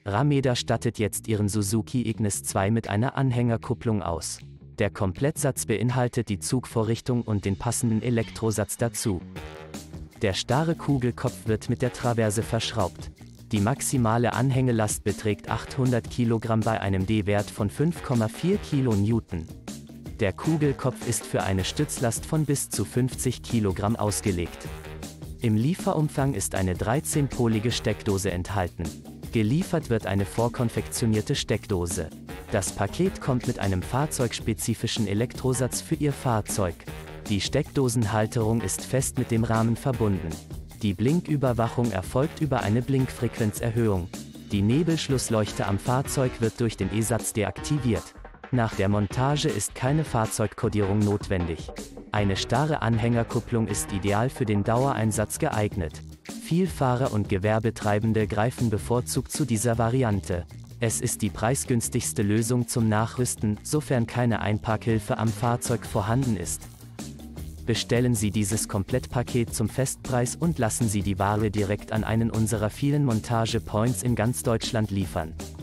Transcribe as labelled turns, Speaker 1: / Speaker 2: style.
Speaker 1: Rameda stattet jetzt ihren Suzuki Ignis 2 mit einer Anhängerkupplung aus. Der Komplettsatz beinhaltet die Zugvorrichtung und den passenden Elektrosatz dazu. Der starre Kugelkopf wird mit der Traverse verschraubt. Die maximale Anhängelast beträgt 800 Kilogramm bei einem D-Wert von 5,4 kN. Der Kugelkopf ist für eine Stützlast von bis zu 50 Kilogramm ausgelegt. Im Lieferumfang ist eine 13-polige Steckdose enthalten. Geliefert wird eine vorkonfektionierte Steckdose. Das Paket kommt mit einem fahrzeugspezifischen Elektrosatz für Ihr Fahrzeug. Die Steckdosenhalterung ist fest mit dem Rahmen verbunden. Die Blinküberwachung erfolgt über eine Blinkfrequenzerhöhung. Die Nebelschlussleuchte am Fahrzeug wird durch den E-Satz deaktiviert. Nach der Montage ist keine Fahrzeugkodierung notwendig. Eine starre Anhängerkupplung ist ideal für den Dauereinsatz geeignet. Vielfahrer und Gewerbetreibende greifen bevorzugt zu dieser Variante. Es ist die preisgünstigste Lösung zum Nachrüsten, sofern keine Einparkhilfe am Fahrzeug vorhanden ist. Bestellen Sie dieses Komplettpaket zum Festpreis und lassen Sie die Ware direkt an einen unserer vielen Montage-Points in ganz Deutschland liefern.